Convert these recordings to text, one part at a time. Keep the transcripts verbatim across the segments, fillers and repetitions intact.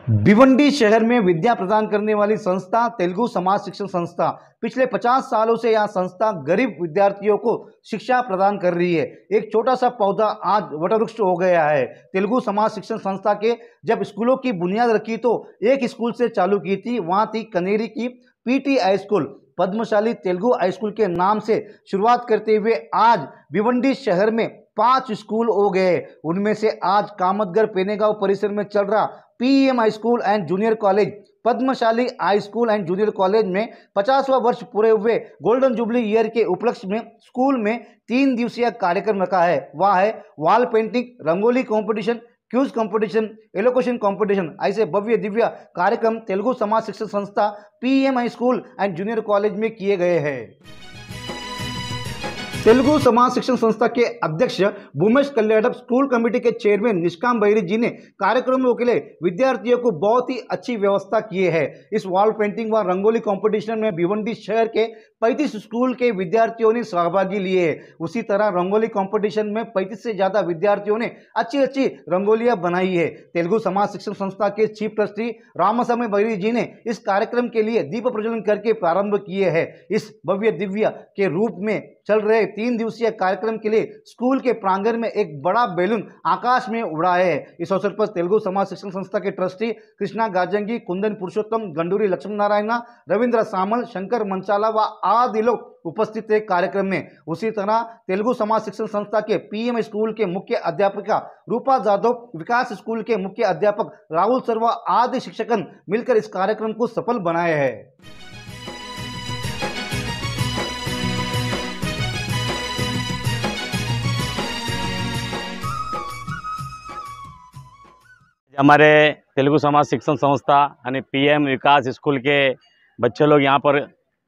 भिवंडी शहर में विद्या प्रदान करने वाली संस्था तेलुगु समाज शिक्षण संस्था पिछले पचास सालों से यह संस्था गरीब विद्यार्थियों को शिक्षा प्रदान कर रही है। एक छोटा सा पौधा आज वटवृक्ष हो गया है। तेलुगु समाज शिक्षण संस्था के जब स्कूलों की बुनियाद रखी तो एक स्कूल से चालू की थी, वहां थी कनेरी की PT high school. Padmashali Telugu high school के नाम से शुरुआत करते हुए आज भिवंडी शहर में पांच स्कूल हो गए। उनमें से आज कामतगर पेनेगांव परिसर में चल रहा PM high school and junior college, Padmashali high school and junior college में पचासवां वर्ष पूरे हुए गोल्डन जुबली ईयर के उपलक्ष्य में स्कूल में तीन दिवसीय कार्यक्रम रखा है। वह है wall painting, rangoli competition, quiz competition, elocution competition. ऐसे भव्य दिव्य कार्यक्रम तेलुगु समाज शिक्षण संस्था PM high school and junior college में किए गए हैं। तेलुगु समाज शिक्षण संस्था के अध्यक्ष भूमेश कल्याणप, स्कूल कमेटी के चेयरमैन निष्काम बहिरी जी ने कार्यक्रमों के लिए विद्यार्थियों को बहुत ही अच्छी व्यवस्था किए है। इस वॉल पेंटिंग व रंगोली कंपटीशन में भिवंडी शहर के पैंतीस स्कूल के विद्यार्थियों ने सहभागी लिए है। उसी तरह रंगोली कंपटीशन में पैंतीस से ज्यादा विद्यार्थियों ने अच्छी अच्छी रंगोलियां बनाई है। तेलुगु समाज शिक्षण संस्था के चीफ ट्रस्टी रामास्वामी बहिरी जी ने इस कार्यक्रम के लिए दीप प्रज्वलन करके प्रारंभ किए हैं। इस भव्य दिव्य के रूप में चल रहे तीन दिवसीय कार्यक्रम के लिए स्कूल के प्रांगण में एक बड़ा बैलून आकाश में उड़ा है। इस अवसर पर तेलुगु समाज शिक्षण संस्था के ट्रस्टी कृष्णा गाजंगी, कुंदन पुरुषोत्तम, गंडूरी लक्ष्मण नारायण, रविंद्र सामल, शंकर मंचाला व आदि लोग उपस्थित थे कार्यक्रम में। उसी तरह तेलुगु समाज शिक्षण संस्था के पीएम स्कूल के मुख्य अध्यापिका रूपा जाधव, विकास स्कूल के मुख्य अध्यापक राहुल सर्वा आदि शिक्षकन मिलकर इस कार्यक्रम को सफल बनाए हैं। हमारे तेलुगु समाज शिक्षण संस्था यानी पीएम विकास स्कूल के बच्चे लोग यहाँ पर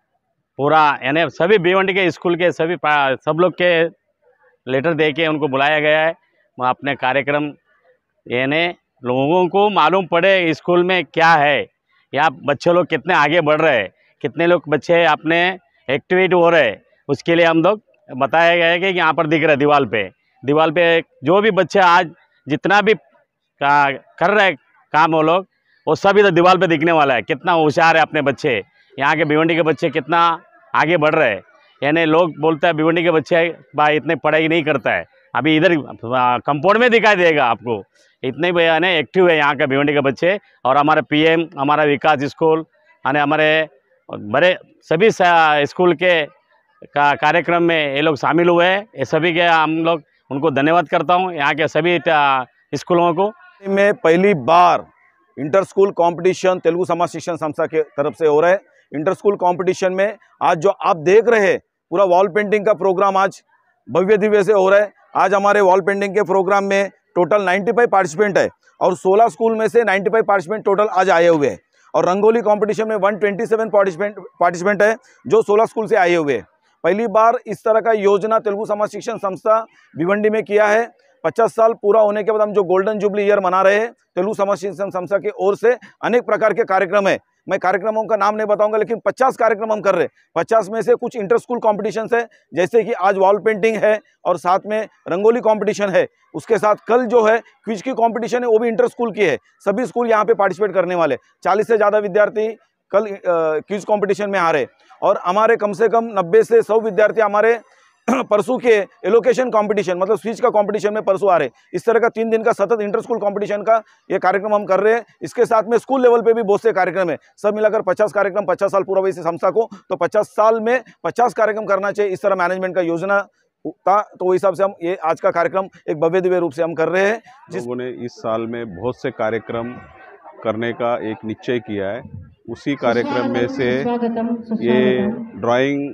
पूरा यानी सभी भिवंडी के स्कूल के सभी सब लोग के लेटर दे के उनको बुलाया गया है। अपने कार्यक्रम यानी लोगों को मालूम पड़े स्कूल में क्या है, यहाँ बच्चे लोग कितने आगे बढ़ रहे हैं, कितने लोग बच्चे अपने एक्टिविटी हो रहे हैं, उसके लिए हम लोग बताया गया है कि यहाँ पर दिख रहा है दीवार पे दीवार पे जो भी बच्चे आज जितना भी का कर रहे काम वो लोग वो सब इधर दीवार पे दिखने वाला है। कितना होशियार है अपने बच्चे, यहाँ के भिवंडी के बच्चे कितना आगे बढ़ रहे हैं। यानी लोग बोलते हैं भिवंडी के बच्चे भाई इतने पढ़ाई नहीं करता है, अभी इधर कंपाउंड में दिखाई देगा आपको, इतने भी यानी एक्टिव है यहाँ के भिवंडी के बच्चे। और हमारे पीएम, हमारा विकास स्कूल यानी हमारे बड़े सभी स्कूल के का कार्यक्रम में ये लोग शामिल हुए हैं। ये सभी के हम लोग उनको धन्यवाद करता हूँ, यहाँ के सभी स्कूलों को। में पहली बार इंटर स्कूल कंपटीशन तेलुगु समाज शिक्षण संस्था के तरफ से हो रहा है। इंटर स्कूल कंपटीशन में आज जो आप देख रहे हैं पूरा वॉल पेंटिंग का प्रोग्राम आज भव्य दिव्य से हो रहा है। आज हमारे वॉल पेंटिंग के प्रोग्राम में टोटल पचानवे पार्टिसिपेंट है और सोलह स्कूल में से पचानवे पार्टिसिपेंट टोटल आज आए हुए हैं। और रंगोली कॉम्पिटिशन में एक सौ सत्ताईस पार्टिसिपेंट पार्टिसिपेंट है जो सोलह स्कूल से आए हुए हैं। पहली बार इस तरह का योजना तेलुगु समाज शिक्षण संस्था भिवंडी में किया है। पचास साल पूरा होने के बाद हम जो गोल्डन जुबली ईयर मना रहे हैं, तेलुगु समाज शिक्षण संस्था की ओर से अनेक प्रकार के कार्यक्रम है। मैं कार्यक्रमों का नाम नहीं बताऊंगा, लेकिन पचास कार्यक्रम हम कर रहे हैं। पचास में से कुछ इंटर स्कूल कॉम्पिटिशन्स है, जैसे कि आज वॉल पेंटिंग है और साथ में रंगोली कंपटीशन है। उसके साथ कल जो है क्विज की कंपटीशन है, वो भी इंटर स्कूल की है। सभी स्कूल यहाँ पे पार्टिसिपेट करने वाले, चालीस से ज़्यादा विद्यार्थी कल क्विज कॉम्पिटिशन में आ रहे। और हमारे कम से कम नब्बे से सौ विद्यार्थी हमारे परसों के एलोकेशन कंपटीशन मतलब स्पीच का कंपटीशन में परसों आ रहे। इस तरह का तीन दिन का सतत इंटर स्कूल कंपटीशन का ये कार्यक्रम हम कर रहे हैं। इसके साथ में स्कूल लेवल पे भी बहुत से कार्यक्रम है, सब मिलाकर पचास कार्यक्रम। पचास साल पूरा हुआ इस संस्था को, तो पचास साल में पचास कार्यक्रम करना चाहिए, इस तरह मैनेजमेंट का योजना था। तो वही हिसाब से हम ये आज का कार्यक्रम एक भव्य दिव्य रूप से हम कर रहे हैं। जिस लोगों ने इस साल में बहुत से कार्यक्रम करने का एक निश्चय किया है, उसी कार्यक्रम में से ये ड्राइंग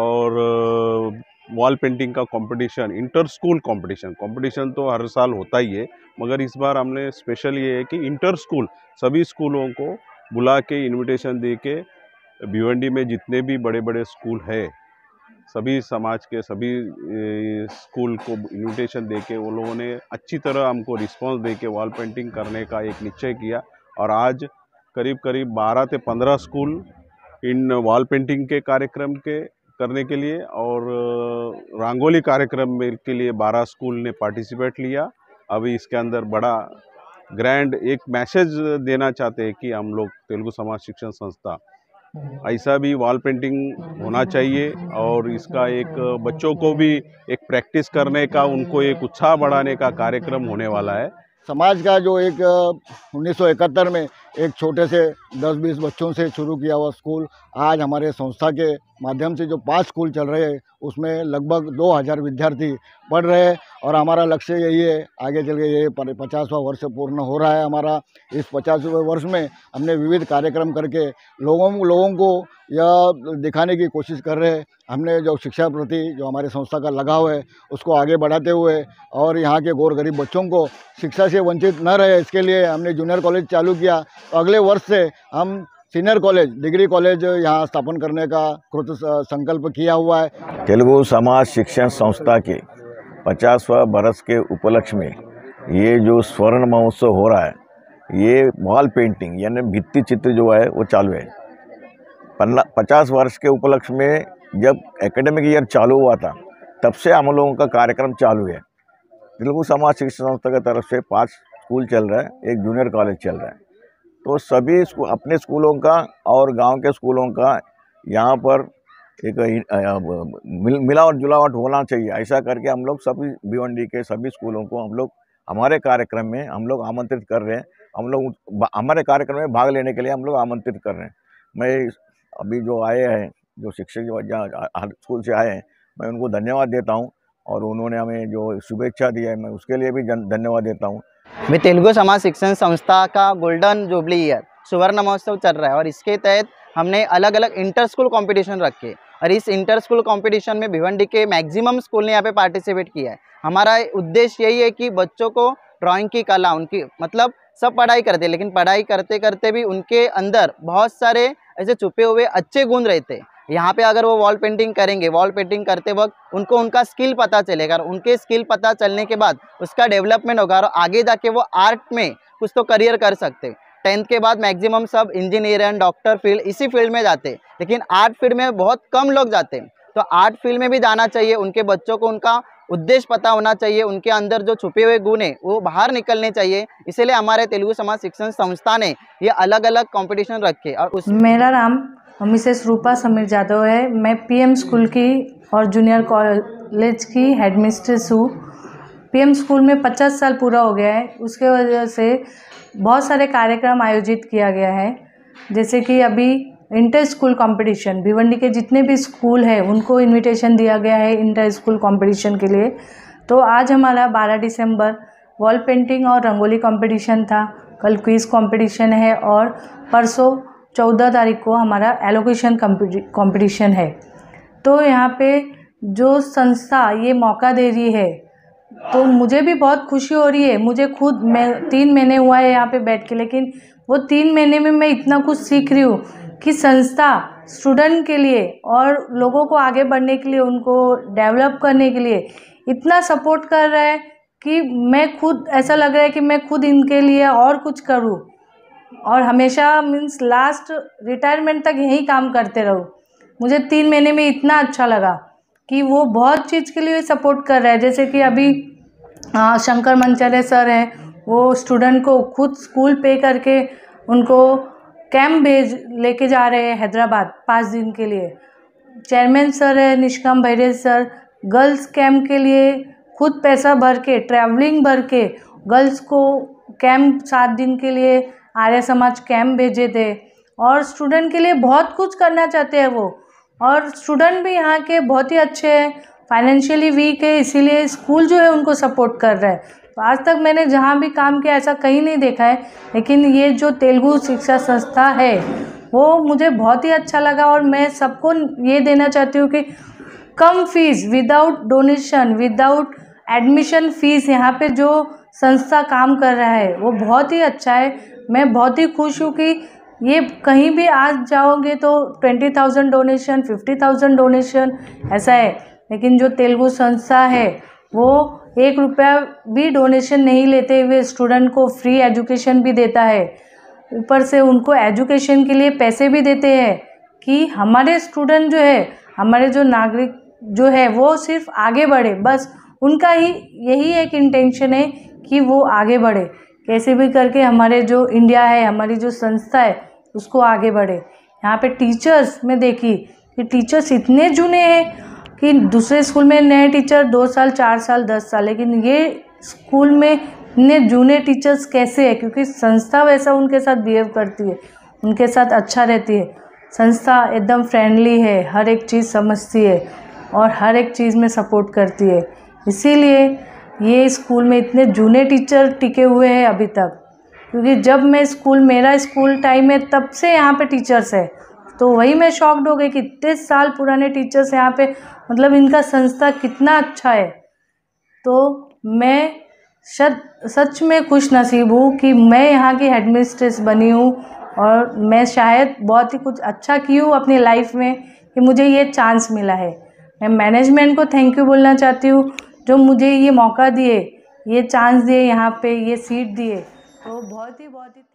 और वॉल पेंटिंग का competition, inter school competition competition तो हर साल होता ही है, मगर इस बार हमने स्पेशल ये है कि इंटर स्कूल सभी स्कूलों को बुला के इनविटेशन दे के भिवंडी में जितने भी बड़े बड़े स्कूल है सभी समाज के सभी स्कूल को इनविटेशन दे के वो लोगों ने अच्छी तरह हमको रिस्पांस दे के वॉल पेंटिंग करने का एक निश्चय किया। और आज करीब करीब बारह से पंद्रह स्कूल इन वॉल पेंटिंग के कार्यक्रम के करने के लिए और रंगोली कार्यक्रम में के लिए बारह स्कूल ने पार्टिसिपेट लिया। अभी इसके अंदर बड़ा ग्रैंड एक मैसेज देना चाहते हैं कि हम लोग तेलुगु समाज शिक्षण संस्था ऐसा भी वॉल पेंटिंग होना चाहिए और इसका एक बच्चों को भी एक प्रैक्टिस करने का, उनको एक उत्साह बढ़ाने का कार्यक्रम होने वाला है। समाज का जो एक उन्नीस सौ इकहत्तर में एक छोटे से दस बीस बच्चों से शुरू किया हुआ स्कूल आज हमारे संस्था के माध्यम से जो पांच स्कूल चल रहे हैं उसमें लगभग दो हज़ार विद्यार्थी पढ़ रहे हैं और हमारा लक्ष्य यही है आगे चल के ये पचासवां वर्ष पूर्ण हो रहा है हमारा। इस पचासवें वर्ष में हमने विविध कार्यक्रम करके लोगों लोगों को यह दिखाने की कोशिश कर रहे हैं हमने जो शिक्षा प्रति जो हमारे संस्था का लगाव है उसको आगे बढ़ाते हुए और यहाँ के गौर गरीब बच्चों को शिक्षा से वंचित न रहे इसके लिए हमने जूनियर कॉलेज चालू किया। तो अगले वर्ष से हम सीनियर कॉलेज डिग्री कॉलेज यहाँ स्थापन करने का कृत संकल्प किया हुआ है। तेलुगु समाज शिक्षण संस्था के पचासवां बरस के उपलक्ष्य में ये जो स्वर्ण महोत्सव हो रहा है ये वॉल पेंटिंग यानी भित्ति चित्र जो है वो चालू है। पचास वर्ष के उपलक्ष्य में जब एकेडमिक ईयर चालू हुआ था तब से हम लोगों का कार्यक्रम चालू है। तेलुगु समाज शिक्षण संस्था की तरफ से पाँच स्कूल चल रहा है, एक जूनियर कॉलेज चल रहा है। तो सभी स्कूल अपने स्कूलों का और गांव के स्कूलों का यहाँ पर एक मिल, मिलावट जुलावट होना चाहिए। ऐसा करके हम लोग सभी भिवंडी के सभी स्कूलों को हम लोग हमारे कार्यक्रम में हम लोग आमंत्रित कर रहे हैं। हम लोग हमारे कार्यक्रम में भाग लेने के लिए हम लोग आमंत्रित कर रहे हैं। मैं अभी जो आए हैं जो शिक्षक जो स्कूल से आए हैं मैं उनको धन्यवाद देता हूँ और उन्होंने हमें जो शुभेच्छा दी है मैं उसके लिए भी धन्यवाद देता हूँ। मैं तेलुगु समाज शिक्षण संस्था का गोल्डन जुबली ईयर सुवर्ण महोत्सव चल रहा है और इसके तहत हमने अलग अलग इंटर स्कूल कंपटीशन रखे और इस इंटर स्कूल कंपटीशन में भिवंडी के मैक्सिमम स्कूल ने यहाँ पे पार्टिसिपेट किया है। हमारा उद्देश्य यही है कि बच्चों को ड्राइंग की कला उनकी मतलब सब पढ़ाई करते लेकिन पढ़ाई करते करते भी उनके अंदर बहुत सारे ऐसे छुपे हुए अच्छे गुण रहते हैं। यहाँ पे अगर वो वॉल पेंटिंग करेंगे, वॉल पेंटिंग करते वक्त उनको उनका स्किल पता चलेगा और उनके स्किल पता चलने के बाद उसका डेवलपमेंट होगा और आगे जाके वो आर्ट में कुछ तो करियर कर सकते। टेंथ के बाद मैक्सिमम सब इंजीनियर एंड डॉक्टर फील्ड इसी फील्ड में जाते लेकिन आर्ट फील्ड में बहुत कम लोग जाते हैं। तो आर्ट फील्ड में भी जाना चाहिए, उनके बच्चों को उनका उद्देश्य पता होना चाहिए, उनके अंदर जो छुपे हुए गुण है वो बाहर निकलने चाहिए। इसलिए हमारे तेलुगु समाज शिक्षण संस्था ने ये अलग अलग कंपटीशन रखे। और उस मेरा नाम मिसेस रूपा समीर जादव है। मैं पीएम स्कूल की और जूनियर कॉलेज की हेडमिस्ट्रेस हूँ। पीएम स्कूल में पचास साल पूरा हो गया है, उसके वजह से बहुत सारे कार्यक्रम आयोजित किया गया है। जैसे कि अभी इंटर स्कूल कंपटीशन भिवंडी के जितने भी स्कूल हैं उनको इनविटेशन दिया गया है इंटर स्कूल कंपटीशन के लिए। तो आज हमारा बारह दिसंबर वॉल पेंटिंग और रंगोली कंपटीशन था, कल क्विज़ कंपटीशन है और परसों चौदह तारीख को हमारा एलोकेशन कंपटीशन है। तो यहाँ पे जो संस्था ये मौका दे रही है तो मुझे भी बहुत खुशी हो रही है। मुझे खुद मैं तीन महीने हुआ है यहाँ पे बैठ के, लेकिन वो तीन महीने में मैं इतना कुछ सीख रही हूँ कि संस्था स्टूडेंट के लिए और लोगों को आगे बढ़ने के लिए, उनको डेवलप करने के लिए इतना सपोर्ट कर रहा है कि मैं खुद ऐसा लग रहा है कि मैं खुद इनके लिए और कुछ करूँ और हमेशा मीन्स लास्ट रिटायरमेंट तक यही काम करते रहूँ। मुझे तीन महीने में इतना अच्छा लगा कि वो बहुत चीज़ के लिए सपोर्ट कर रहा है। जैसे कि अभी आ, शंकर मंचारे सर हैं, वो स्टूडेंट को खुद स्कूल पे करके उनको कैंप भेज लेके जा रहे हैं हैदराबाद पाँच दिन के लिए। चेयरमैन सर है निष्काम भैरे सर, गर्ल्स कैंप के लिए खुद पैसा भर के ट्रैवलिंग भर के गर्ल्स को कैंप सात दिन के लिए आर्य समाज कैंप भेजे थे और स्टूडेंट के लिए बहुत कुछ करना चाहते हैं वो। और स्टूडेंट भी यहाँ के बहुत ही अच्छे हैं, फाइनेंशियली वीक है, इसीलिए स्कूल जो है उनको सपोर्ट कर रहा है। तो आज तक मैंने जहाँ भी काम किया ऐसा कहीं नहीं देखा है, लेकिन ये जो तेलुगु शिक्षा संस्था है वो मुझे बहुत ही अच्छा लगा और मैं सबको ये देना चाहती हूँ कि कम fees, without donation, without admission fees यहाँ पे जो संस्था काम कर रहा है वो बहुत ही अच्छा है। मैं बहुत ही खुश हूँ कि ये कहीं भी आज जाओगे तो twenty thousand donation, fifty thousand donation ऐसा है, लेकिन जो तेलुगु संस्था है वो एक रुपया भी डोनेशन नहीं लेते हुए स्टूडेंट को फ्री एजुकेशन भी देता है। ऊपर से उनको एजुकेशन के लिए पैसे भी देते हैं कि हमारे स्टूडेंट जो है, हमारे जो नागरिक जो है वो सिर्फ आगे बढ़े। बस उनका ही यही एक इंटेंशन है कि वो आगे बढ़े, कैसे भी करके हमारे जो इंडिया है, हमारी जो संस्था है, उसको आगे बढ़े। यहाँ पे टीचर्स में देखी कि टीचर्स इतने जूने हैं कि दूसरे स्कूल में नए टीचर दो साल चार साल दस साल, लेकिन ये स्कूल में इतने जूने टीचर्स कैसे है? क्योंकि संस्था वैसा उनके साथ बिहेव करती है, उनके साथ अच्छा रहती है। संस्था एकदम फ्रेंडली है, हर एक चीज़ समझती है और हर एक चीज़ में सपोर्ट करती है। इसीलिए ये स्कूल में इतने जूने टीचर टिके हुए हैं अभी तक, क्योंकि जब मैं स्कूल मेरा स्कूल टाइम है तब से यहाँ पे टीचर्स है, तो वही मैं शॉक्ड हो गई कि इतने साल पुराने टीचर्स यहाँ पे, मतलब इनका संस्था कितना अच्छा है। तो मैं सच सच में खुश नसीब हूँ कि मैं यहाँ की हेडमिस्ट्रेस बनी हूँ और मैं शायद बहुत ही कुछ अच्छा की हूँ अपनी लाइफ में कि मुझे ये चांस मिला है। मैं मैनेजमेंट को थैंक यू बोलना चाहती हूँ जो मुझे ये मौका दिए, ये चांस दिए, यहाँ पे ये सीट दिए, तो बहुत ही बहुत ही